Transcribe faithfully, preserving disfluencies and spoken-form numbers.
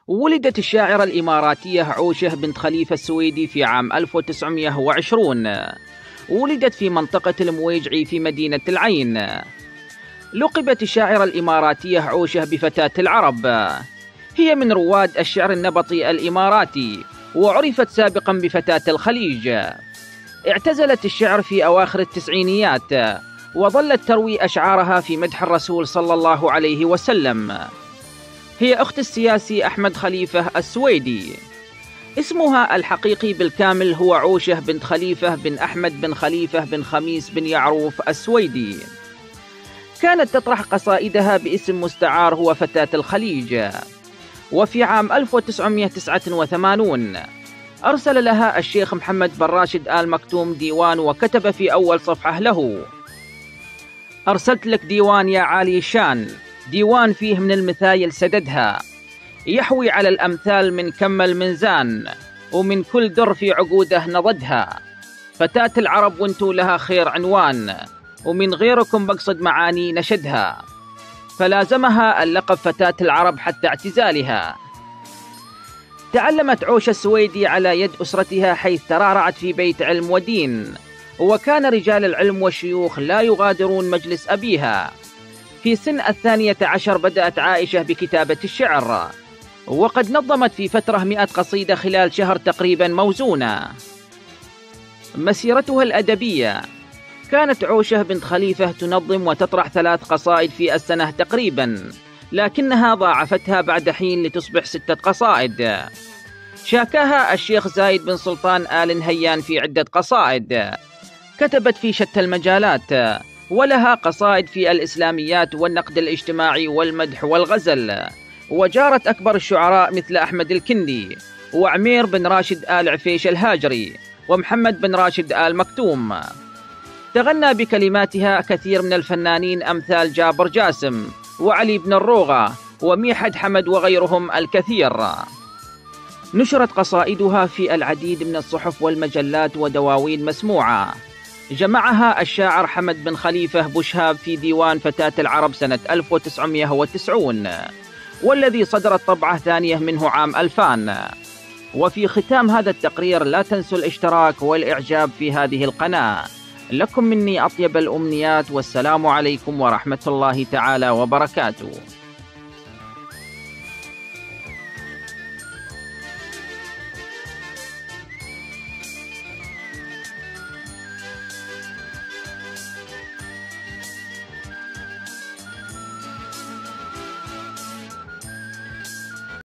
ولدت الشاعرة الإماراتية عوشة بنت خليفة السويدي في عام ألف وتسعمئة وعشرين. ولدت في منطقة المويجعي في مدينة العين. لقبت الشاعرة الإماراتية عوشة بفتاة العرب. هي من رواد الشعر النبطي الإماراتي، وعرفت سابقا بفتاة الخليج. اعتزلت الشعر في أواخر التسعينيات، وظلت تروي أشعارها في مدح الرسول صلى الله عليه وسلم. هي أخت السياسي أحمد خليفة السويدي. اسمها الحقيقي بالكامل هو عوشة بنت خليفة بن أحمد بن خليفة بن خميس بن يعروف السويدي. كانت تطرح قصائدها باسم مستعار هو فتاة الخليج. وفي عام ألف وتسعمئة وتسعة وثمانين أرسل لها الشيخ محمد بن راشد آل مكتوم ديوان، وكتب في أول صفحة له: أرسلت لك ديوان يا عالي الشان، ديوان فيه من المثايل سددها، يحوي على الأمثال من كم المنزان، ومن كل در في عقوده نضدها. فتاة العرب وانتو لها خير عنوان، ومن غيركم بقصد معاني نشدها. فلازمها اللقب فتاة العرب حتى اعتزالها. تعلمت عوشة السويدي على يد أسرتها، حيث ترعرعت في بيت علم ودين، وكان رجال العلم والشيوخ لا يغادرون مجلس أبيها. في سن الثانية عشر بدأت عائشة بكتابة الشعر، وقد نظمت في فترة مئة قصيدة خلال شهر تقريبا موزونة. مسيرتها الأدبية: كانت عوشة بنت خليفة تنظم وتطرح ثلاث قصائد في السنة تقريبا، لكنها ضاعفتها بعد حين لتصبح ستة قصائد. شاكاها الشيخ زايد بن سلطان آل نهيان في عدة قصائد. كتبت في شتى المجالات، ولها قصائد في الإسلاميات والنقد الاجتماعي والمدح والغزل. وجارت أكبر الشعراء مثل أحمد الكندي، وعمير بن راشد آل عفيش الهاجري، ومحمد بن راشد آل مكتوم. تغنى بكلماتها كثير من الفنانين أمثال جابر جاسم وعلي بن الروغة وميحد حمد وغيرهم الكثير. نشرت قصائدها في العديد من الصحف والمجلات ودواوين مسموعة. جمعها الشاعر حمد بن خليفة بوشهاب في ديوان فتاة العرب سنة ألف وتسعمئة وتسعين، والذي صدرت طبعة ثانية منه عام ألفان. وفي ختام هذا التقرير لا تنسوا الاشتراك والإعجاب في هذه القناة. لكم مني أطيب الأمنيات، والسلام عليكم ورحمة الله تعالى وبركاته.